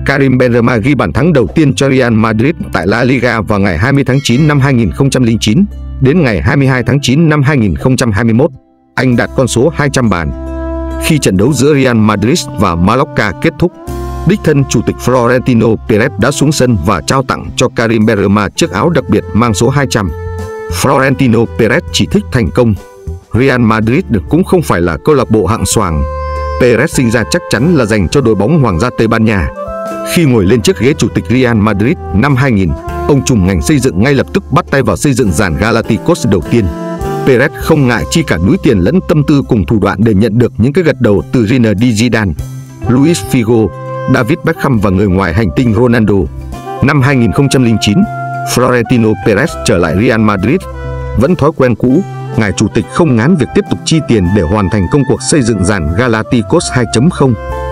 Karim Benzema ghi bàn thắng đầu tiên cho Real Madrid tại La Liga vào ngày 20 tháng 9 năm 2009. Đến ngày 22 tháng 9 năm 2021, anh đạt con số 200 bàn. Khi trận đấu giữa Real Madrid và Mallorca kết thúc, đích thân chủ tịch Florentino Perez đã xuống sân và trao tặng cho Karim Benzema chiếc áo đặc biệt mang số 200. Florentino Perez chỉ thích thành công. Real Madrid cũng không phải là câu lạc bộ hạng xoàng. Perez sinh ra chắc chắn là dành cho đội bóng Hoàng gia Tây Ban Nha. Khi ngồi lên chiếc ghế chủ tịch Real Madrid năm 2000, ông trùm ngành xây dựng ngay lập tức bắt tay vào xây dựng dàn Galacticos đầu tiên. Perez không ngại chi cả núi tiền lẫn tâm tư cùng thủ đoạn để nhận được những cái gật đầu từ Zinedine Zidane, Luis Figo, David Beckham và người ngoài hành tinh Ronaldo. Năm 2009, Florentino Perez trở lại Real Madrid. Vẫn thói quen cũ, ngài chủ tịch không ngán việc tiếp tục chi tiền để hoàn thành công cuộc xây dựng dàn Galacticos 2.0.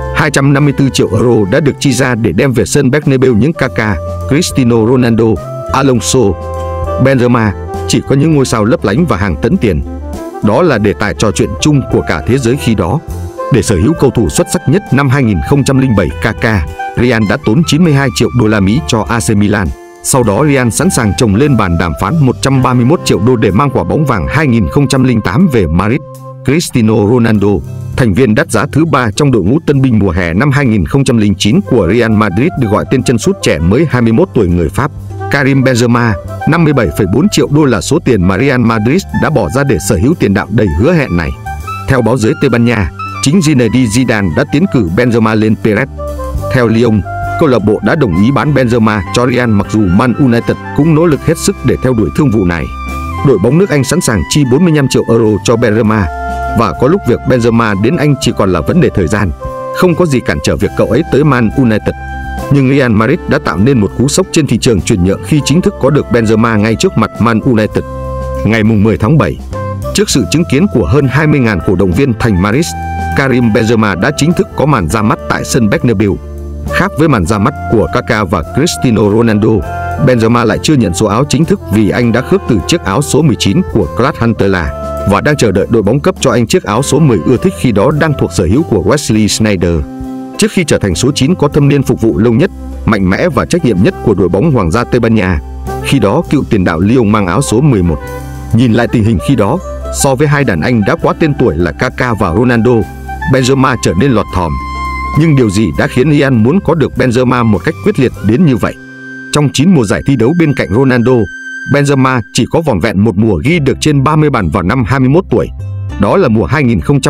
254 triệu euro đã được chi ra để đem về sân Bernabeu những Kaká, Cristiano Ronaldo, Alonso, Benzema, chỉ có những ngôi sao lấp lánh và hàng tấn tiền. Đó là đề tài trò chuyện chung của cả thế giới khi đó. Để sở hữu cầu thủ xuất sắc nhất năm 2007 Kaká, Real đã tốn 92 triệu đô la Mỹ cho AC Milan. Sau đó Real sẵn sàng chồng lên bàn đàm phán 131 triệu đô để mang quả bóng vàng 2008 về Madrid. Cristiano Ronaldo, thành viên đắt giá thứ 3 trong đội ngũ tân binh mùa hè năm 2009 của Real Madrid, được gọi tên chân sút trẻ mới 21 tuổi người Pháp. Karim Benzema, 57,4 triệu đô là số tiền mà Real Madrid đã bỏ ra để sở hữu tiền đạo đầy hứa hẹn này. Theo báo giới Tây Ban Nha, chính Zinedine Zidane đã tiến cử Benzema lên Perez. Theo Lyon, câu lạc bộ đã đồng ý bán Benzema cho Real mặc dù Man United cũng nỗ lực hết sức để theo đuổi thương vụ này. Đội bóng nước Anh sẵn sàng chi 45 triệu euro cho Benzema, và có lúc việc Benzema đến Anh chỉ còn là vấn đề thời gian. Không có gì cản trở việc cậu ấy tới Man United. Nhưng Real Madrid đã tạo nên một cú sốc trên thị trường chuyển nhượng khi chính thức có được Benzema ngay trước mặt Man United. Ngày 10 tháng 7, trước sự chứng kiến của hơn 20.000 cổ động viên thành Madrid, Karim Benzema đã chính thức có màn ra mắt tại sân Bernabeu. Khác với màn ra mắt của Kaká và Cristiano Ronaldo, Benzema lại chưa nhận số áo chính thức vì anh đã khước từ chiếc áo số 19 của Klaus Huntelaar và đang chờ đợi đội bóng cấp cho anh chiếc áo số 10 ưa thích khi đó đang thuộc sở hữu của Wesley Sneijder. Trước khi trở thành số 9 có thâm niên phục vụ lâu nhất, mạnh mẽ và trách nhiệm nhất của đội bóng Hoàng gia Tây Ban Nha, khi đó cựu tiền đạo Lyon mang áo số 11. Nhìn lại tình hình khi đó, so với hai đàn anh đã quá tên tuổi là Kaká và Ronaldo, Benzema trở nên lọt thỏm. Nhưng điều gì đã khiến Real muốn có được Benzema một cách quyết liệt đến như vậy? Trong 9 mùa giải thi đấu bên cạnh Ronaldo, Benzema chỉ có vỏn vẹn một mùa ghi được trên 30 bàn vào năm 21 tuổi. Đó là mùa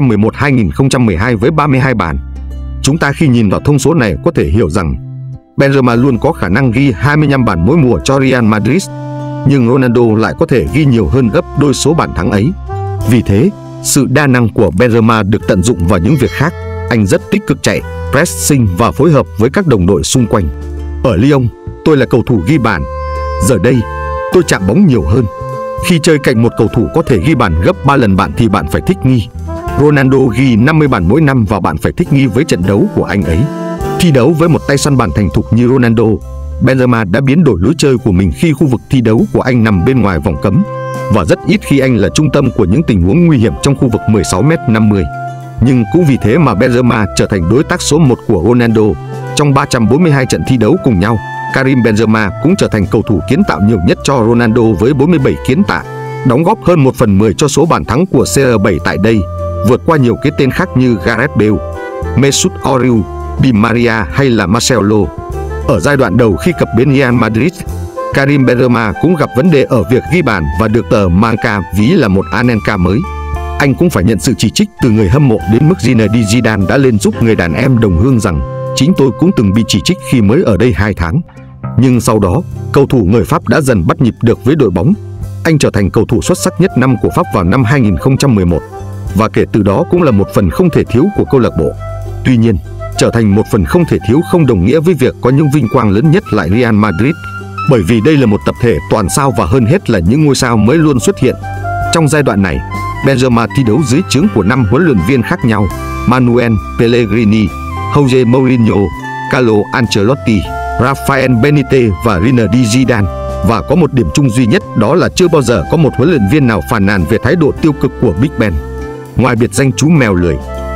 2011-2012 với 32 bàn. Chúng ta khi nhìn vào thông số này có thể hiểu rằng Benzema luôn có khả năng ghi 25 bàn mỗi mùa cho Real Madrid, nhưng Ronaldo lại có thể ghi nhiều hơn gấp đôi số bàn thắng ấy. Vì thế, sự đa năng của Benzema được tận dụng vào những việc khác. Anh rất tích cực chạy, pressing và phối hợp với các đồng đội xung quanh. Ở Lyon, tôi là cầu thủ ghi bàn. Giờ đây, tôi chạm bóng nhiều hơn. Khi chơi cạnh một cầu thủ có thể ghi bàn gấp 3 lần bạn thì bạn phải thích nghi. Ronaldo ghi 50 bàn mỗi năm và bạn phải thích nghi với trận đấu của anh ấy. Thi đấu với một tay săn bàn thành thục như Ronaldo, Benzema đã biến đổi lối chơi của mình khi khu vực thi đấu của anh nằm bên ngoài vòng cấm, và rất ít khi anh là trung tâm của những tình huống nguy hiểm trong khu vực 16m50. Nhưng cũng vì thế mà Benzema trở thành đối tác số 1 của Ronaldo. Trong 342 trận thi đấu cùng nhau, Karim Benzema cũng trở thành cầu thủ kiến tạo nhiều nhất cho Ronaldo với 47 kiến tạo, đóng góp hơn 1/10 cho số bàn thắng của CR7 tại đây, vượt qua nhiều cái tên khác như Gareth Bale, Mesut Ozil, Di Maria hay là Marcelo. Ở giai đoạn đầu khi cập bến Real Madrid, Karim Benzema cũng gặp vấn đề ở việc ghi bàn và được tờ Marca ví là một Anelka mới. Anh cũng phải nhận sự chỉ trích từ người hâm mộ đến mức Zinedine Zidane đã lên giúp người đàn em đồng hương rằng chính tôi cũng từng bị chỉ trích khi mới ở đây 2 tháng. Nhưng sau đó, cầu thủ người Pháp đã dần bắt nhịp được với đội bóng. Anh trở thành cầu thủ xuất sắc nhất năm của Pháp vào năm 2011 và kể từ đó cũng là một phần không thể thiếu của câu lạc bộ. Tuy nhiên, trở thành một phần không thể thiếu không đồng nghĩa với việc có những vinh quang lớn nhất lại Real Madrid, bởi vì đây là một tập thể toàn sao và hơn hết là những ngôi sao mới luôn xuất hiện. Trong giai đoạn này, Benzema thi đấu dưới trướng của 5 huấn luyện viên khác nhau: Manuel Pellegrini, Jose Mourinho, Carlo Ancelotti, Rafael Benitez và Zinedine Zidane. Và có một điểm chung duy nhất, đó là chưa bao giờ có một huấn luyện viên nào phàn nàn về thái độ tiêu cực của Big Ben. Ngoài biệt danh chú mèo lười,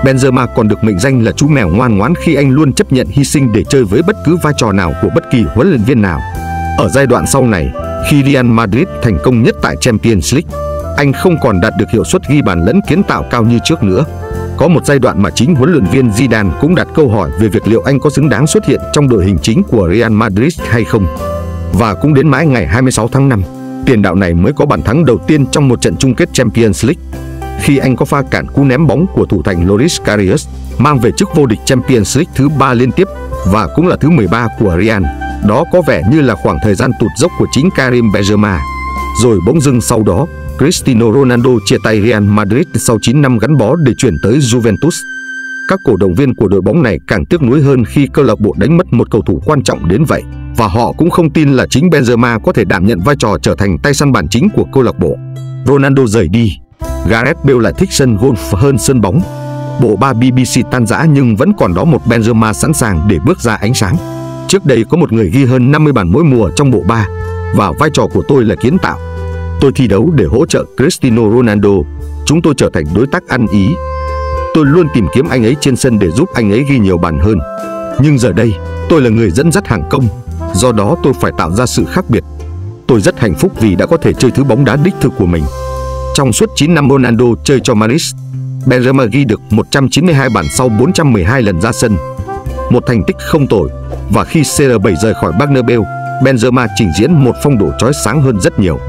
Benzema còn được mệnh danh là chú mèo ngoan ngoãn khi anh luôn chấp nhận hy sinh để chơi với bất cứ vai trò nào của bất kỳ huấn luyện viên nào. Ở giai đoạn sau này, khi Real Madrid thành công nhất tại Champions League, anh không còn đạt được hiệu suất ghi bàn lẫn kiến tạo cao như trước nữa. Có một giai đoạn mà chính huấn luyện viên Zidane cũng đặt câu hỏi về việc liệu anh có xứng đáng xuất hiện trong đội hình chính của Real Madrid hay không. Và cũng đến mãi ngày 26 tháng 5, tiền đạo này mới có bàn thắng đầu tiên trong một trận chung kết Champions League, khi anh có pha cản cú ném bóng của thủ thành Loris Karius, mang về chức vô địch Champions League thứ 3 liên tiếp và cũng là thứ 13 của Real. Đó có vẻ như là khoảng thời gian tụt dốc của chính Karim Benzema. Rồi bỗng dưng sau đó, Cristiano Ronaldo chia tay Real Madrid sau 9 năm gắn bó để chuyển tới Juventus. Các cổ động viên của đội bóng này càng tiếc nuối hơn khi câu lạc bộ đánh mất một cầu thủ quan trọng đến vậy, và họ cũng không tin là chính Benzema có thể đảm nhận vai trò trở thành tay săn bàn chính của câu lạc bộ. Ronaldo rời đi, Gareth Bale lại thích sân golf hơn sân bóng. Bộ ba BBC tan rã nhưng vẫn còn đó một Benzema sẵn sàng để bước ra ánh sáng. Trước đây có một người ghi hơn 50 bàn mỗi mùa trong bộ ba, và vai trò của tôi là kiến tạo. Tôi thi đấu để hỗ trợ Cristiano Ronaldo. Chúng tôi trở thành đối tác ăn ý. Tôi luôn tìm kiếm anh ấy trên sân để giúp anh ấy ghi nhiều bàn hơn. Nhưng giờ đây, tôi là người dẫn dắt hàng công, do đó tôi phải tạo ra sự khác biệt. Tôi rất hạnh phúc vì đã có thể chơi thứ bóng đá đích thực của mình. Trong suốt 9 năm Ronaldo chơi cho Madrid, Benzema ghi được 192 bàn sau 412 lần ra sân. Một thành tích không tồi, và khi CR7 rời khỏi Bernabeu, Benzema trình diễn một phong độ chói sáng hơn rất nhiều.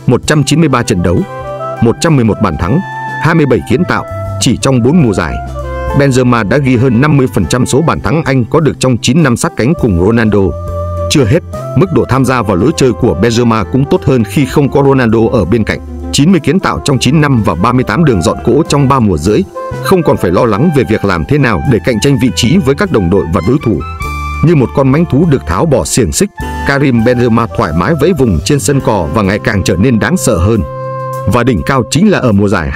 193 trận đấu, 111 bàn thắng, 27 kiến tạo chỉ trong 4 mùa giải. Benzema đã ghi hơn 50% số bàn thắng anh có được trong 9 năm sát cánh cùng Ronaldo. Chưa hết, mức độ tham gia vào lối chơi của Benzema cũng tốt hơn khi không có Ronaldo ở bên cạnh. 90 kiến tạo trong 9 năm và 38 đường dọn cỗ trong 3 mùa rưỡi, không còn phải lo lắng về việc làm thế nào để cạnh tranh vị trí với các đồng đội và đối thủ. Như một con mãnh thú được tháo bỏ xiềng xích, Karim Benzema thoải mái vẫy vùng trên sân cỏ và ngày càng trở nên đáng sợ hơn. Và đỉnh cao chính là ở mùa giải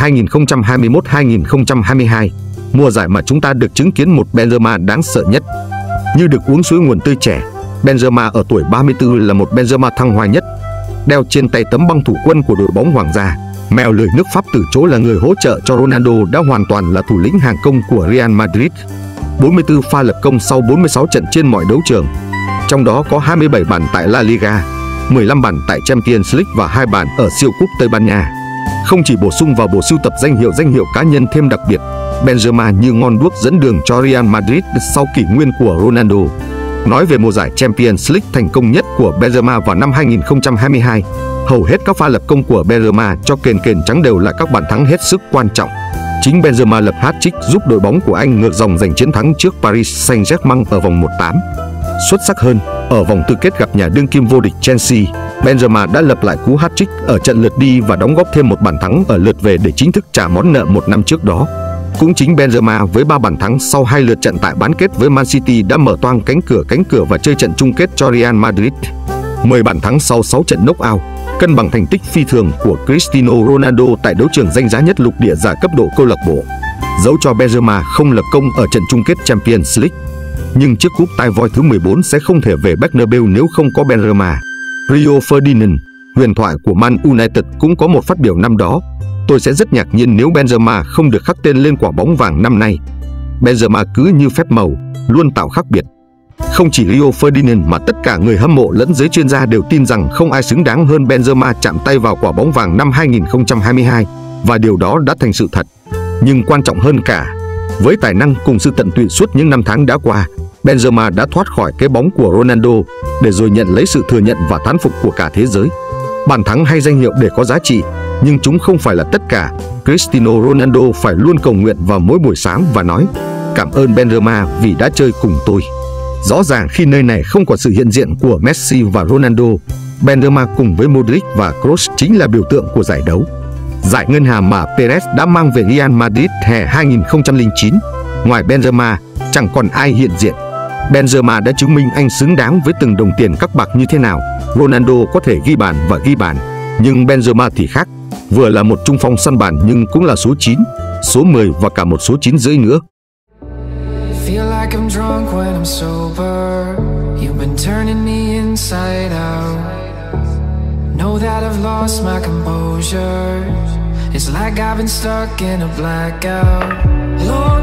2021-2022, mùa giải mà chúng ta được chứng kiến một Benzema đáng sợ nhất. Như được uống suối nguồn tươi trẻ, Benzema ở tuổi 34 là một Benzema thăng hoa nhất. Đeo trên tay tấm băng thủ quân của đội bóng Hoàng gia, mèo lười nước Pháp từ chỗ là người hỗ trợ cho Ronaldo đã hoàn toàn là thủ lĩnh hàng công của Real Madrid. 44 pha lập công sau 46 trận trên mọi đấu trường, trong đó có 27 bàn tại La Liga, 15 bàn tại Champions League và 2 bàn ở siêu cúp Tây Ban Nha. Không chỉ bổ sung vào bộ sưu tập danh hiệu cá nhân thêm đặc biệt, Benzema như ngọn đuốc dẫn đường cho Real Madrid sau kỷ nguyên của Ronaldo. Nói về mùa giải Champions League thành công nhất của Benzema vào năm 2022, hầu hết các pha lập công của Benzema cho kền trắng đều là các bàn thắng hết sức quan trọng. Chính Benzema lập hat-trick giúp đội bóng của anh ngược dòng giành chiến thắng trước Paris Saint-Germain ở vòng 1/8. Xuất sắc hơn, ở vòng tứ kết gặp nhà đương kim vô địch Chelsea, Benzema đã lập lại cú hat-trick ở trận lượt đi và đóng góp thêm một bàn thắng ở lượt về để chính thức trả món nợ một năm trước đó. Cũng chính Benzema với 3 bàn thắng sau 2 lượt trận tại bán kết với Man City đã mở toang cánh cửa và chơi trận chung kết cho Real Madrid. 10 bàn thắng sau 6 trận knock-out, cân bằng thành tích phi thường của Cristiano Ronaldo tại đấu trường danh giá nhất lục địa giải cấp độ câu lạc bộ. Dẫu cho Benzema không lập công ở trận chung kết Champions League, nhưng chiếc cúp tai voi thứ 14 sẽ không thể về Bernabeu nếu không có Benzema. Rio Ferdinand, huyền thoại của Man United cũng có một phát biểu năm đó: "Tôi sẽ rất ngạc nhiên nếu Benzema không được khắc tên lên quả bóng vàng năm nay." Benzema cứ như phép màu, luôn tạo khác biệt. Không chỉ Rio Ferdinand mà tất cả người hâm mộ lẫn giới chuyên gia đều tin rằng không ai xứng đáng hơn Benzema chạm tay vào quả bóng vàng năm 2022, và điều đó đã thành sự thật. Nhưng quan trọng hơn cả, với tài năng cùng sự tận tụy suốt những năm tháng đã qua, Benzema đã thoát khỏi cái bóng của Ronaldo để rồi nhận lấy sự thừa nhận và thán phục của cả thế giới. Bàn thắng hay danh hiệu để có giá trị, nhưng chúng không phải là tất cả. Cristiano Ronaldo phải luôn cầu nguyện vào mỗi buổi sáng và nói: "Cảm ơn Benzema vì đã chơi cùng tôi." Rõ ràng khi nơi này không có sự hiện diện của Messi và Ronaldo, Benzema cùng với Modric và Kroos chính là biểu tượng của giải đấu. Giải ngân hà mà Perez đã mang về Real Madrid hè 2009, ngoài Benzema chẳng còn ai hiện diện. Benzema đã chứng minh anh xứng đáng với từng đồng tiền các bạc như thế nào. Ronaldo có thể ghi bàn và ghi bàn, nhưng Benzema thì khác, vừa là một trung phong săn bàn nhưng cũng là số 9, số 10 và cả một số 9 rưỡi nữa. Feel like I'm drunk when I'm sober. You've been turning me inside out. Know that I've lost my composure. It's like I've been stuck in a blackout. Lord,